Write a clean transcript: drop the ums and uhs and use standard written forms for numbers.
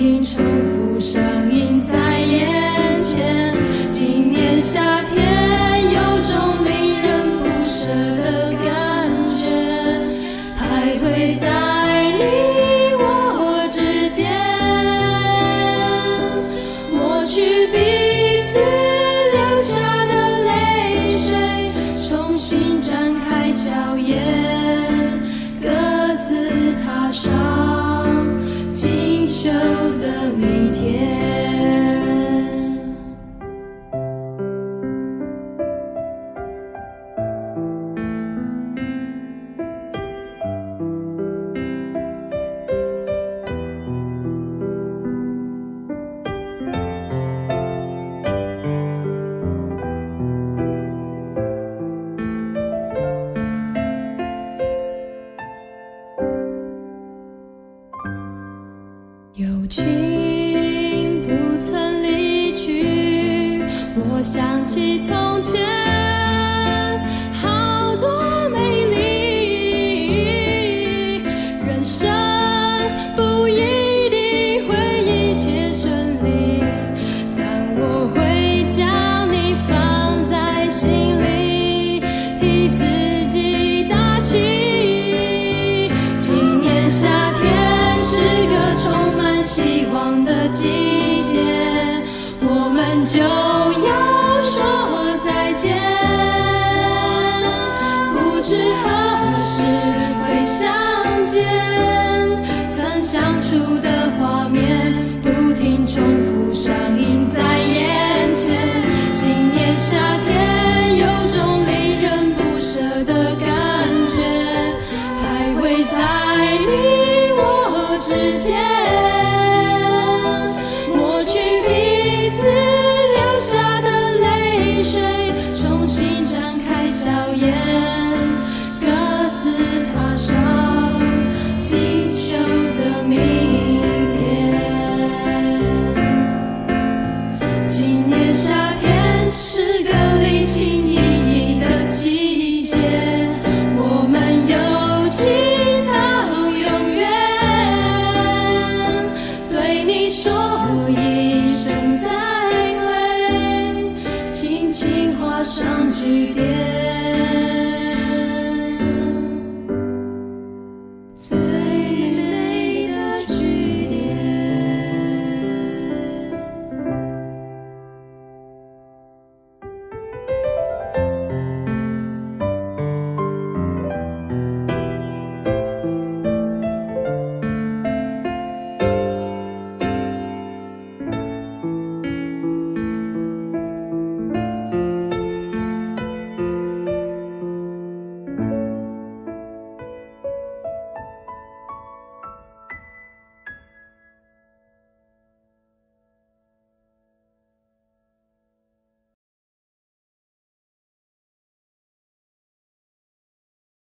停重复上映在眼前。今年夏天有种令人不舍的感觉，徘徊在你我之间，抹去彼此留下的泪水，重新展开笑颜，各自踏上锦绣的明天。友情不曾离去，我想起从前好多美丽。人生不一定会一切顺利，但我会将你放在心里，替自己打气。今年夏天是个充满希望的季节，我们就